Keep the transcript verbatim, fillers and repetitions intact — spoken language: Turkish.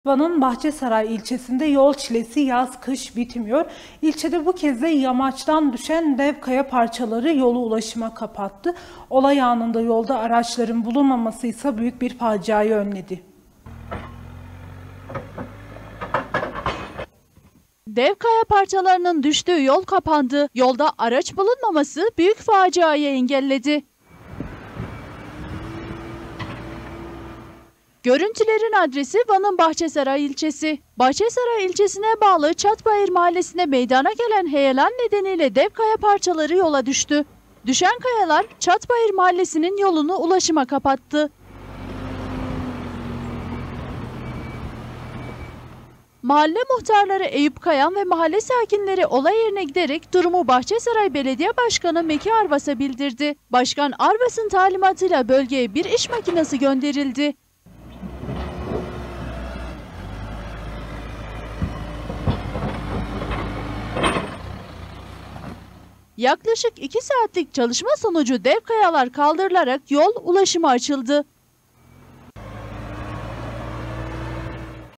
Van'ın Bahçesaray ilçesinde yol çilesi yaz-kış bitmiyor. İlçede bu kez de yamaçtan düşen dev kaya parçaları yolu ulaşıma kapattı. Olay anında yolda araçların bulunmaması ise büyük bir faciayı önledi. Dev kaya parçalarının düştüğü yol kapandı. Yolda araç bulunmaması büyük faciayı engelledi. Görüntülerin adresi Van'ın Bahçesaray ilçesi. Bahçesaray ilçesine bağlı Çatbayır mahallesinde meydana gelen heyelan nedeniyle dev kaya parçaları yola düştü. Düşen kayalar Çatbayır mahallesinin yolunu ulaşıma kapattı. Mahalle muhtarları Eyüp Kayan ve mahalle sakinleri olay yerine giderek durumu Bahçesaray Belediye Başkanı Meki Arvas'a bildirdi. Başkan Arvas'ın talimatıyla bölgeye bir iş makinesi gönderildi. Yaklaşık iki saatlik çalışma sonucu dev kayalar kaldırılarak yol ulaşıma açıldı.